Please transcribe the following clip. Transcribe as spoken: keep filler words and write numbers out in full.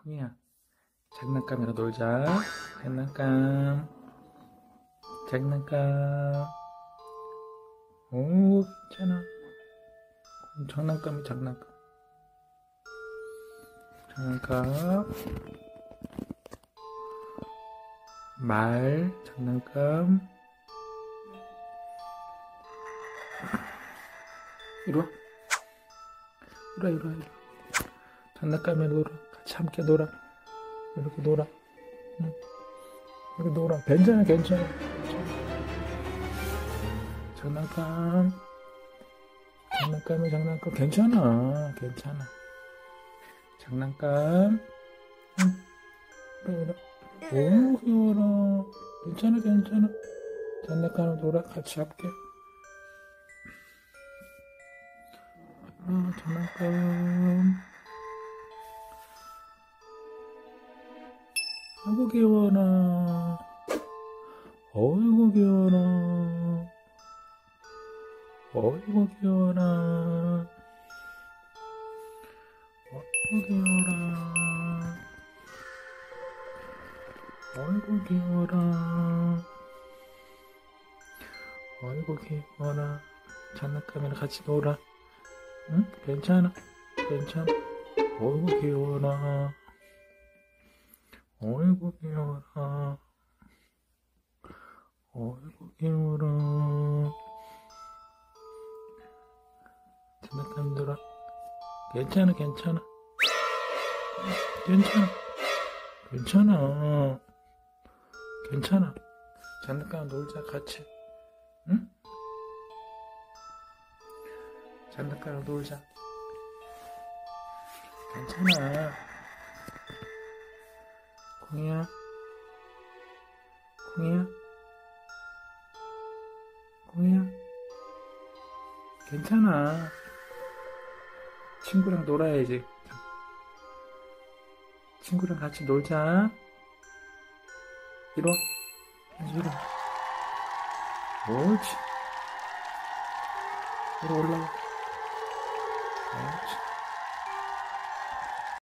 콩이야, 장난감이라 놀자. 장난감, 장난감. 오, 괜찮아. 장난감이 장난감. 장난감. 말, 장난감. 이리 와. 이리 와, 이리 와, 이리 와. 장난감에 놀아. 같이 함께 놀아. 이렇게 놀아. 응. 이렇게 놀아. 괜찮아, 괜찮아. 괜찮아. 장난감. 장난감에 장난감. 괜찮아. 괜찮아. 장난감. 응. 이리 와. 오, 귀여워라. 괜찮아, 괜찮아. 장난감에 놀아. 같이 함께. 아, 장난감. 아이고, 귀여워라. 어이구, 귀여워라. 어이구, 귀여워라. 어이구, 귀여워라. 어이구, 귀여워라. 어이구, 귀여워라. 장난감이랑 같이 놀아. 응? 괜찮아. 괜찮아. 어이구, 귀여워라. 어이구, 귀여워라. 어이구, 귀여워라. 장난감 놀아. 괜찮아, 괜찮아. 괜찮아. 괜찮아. 괜찮아. 장난감 놀자, 같이. 응? 장난감 놀자. 괜찮아. 콩이야. 콩이야. 콩이야. 괜찮아. 친구랑 놀아야지. 친구랑 같이 놀자. 이리 와. 이리 와. 옳지. 이리 올라와. 옳지.